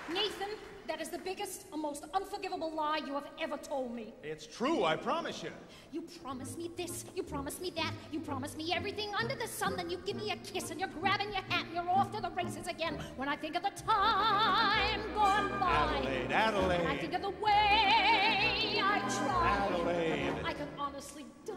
Nathan, that is the biggest and most unforgivable lie you have ever told me. It's true, I promise you. You promised me this, you promised me that, you promised me everything under the sun, then you give me a kiss and you're grabbing your hat and you're off to the races again. When I think of the time gone by, Adelaide, Adelaide. when I think of the way I tried, Adelaide. I could honestly die.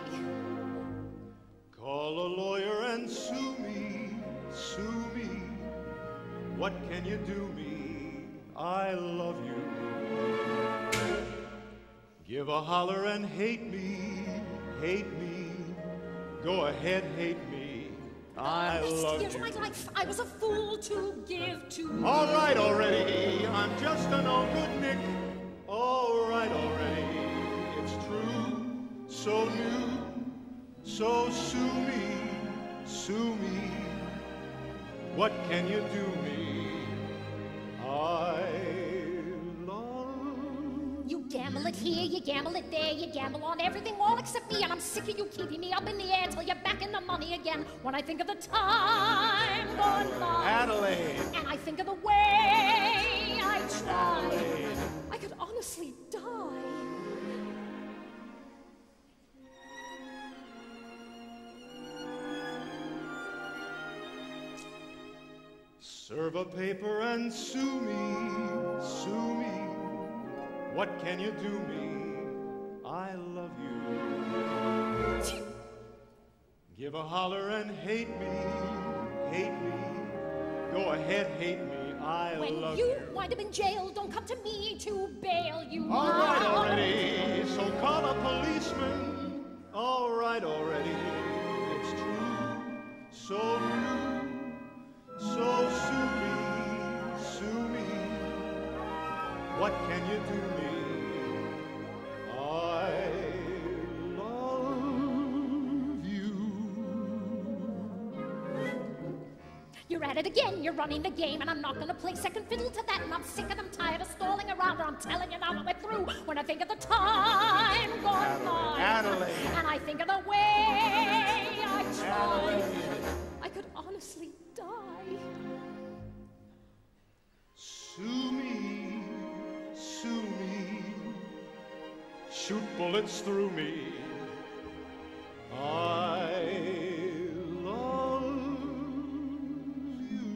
Call a lawyer and sue me, sue me. What can you do me? I love you. Give a holler and hate me, hate me. Go ahead, hate me. I love you. Here's my life. I was a fool to give to. All right already. I'm just an old good Nick. All right already. It's true, so new. So sue me, sue me. What can you do me? I love You gamble it here, you gamble it there, you gamble on everything all except me, and I'm sick of you keeping me up in the air till you're back in the money again. When I think of the time gone by, Adelaide. and I think of the way I tried, Adelaide. I could honestly die. Serve a paper and sue me, sue me. What can you do me? I love you. Give a holler and hate me, hate me. Go ahead, hate me. I When love you wind up in jail, don't come to me to bail you All right out. already, so call a policeman. All right already, it's true, so new. So sue me, sue me. What can you do me? I love you. You're at it again, you're running the game, and I'm not gonna play second fiddle to that, and I'm sick and I'm tired of stalling around, or I'm telling you now that we're through. When I think of the time gone by, Adelaide. and I think of the way I tried, Adelaide. I could honestly die. Sue me, sue me. Shoot bullets through me. I love you.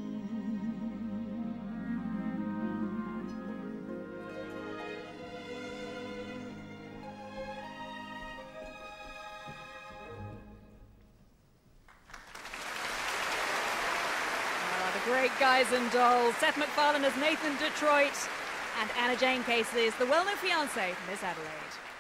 The great Guys and Dolls. Seth MacFarlane as Nathan Detroit, and Anna Jane Casey is the well-known fiancée, Miss Adelaide.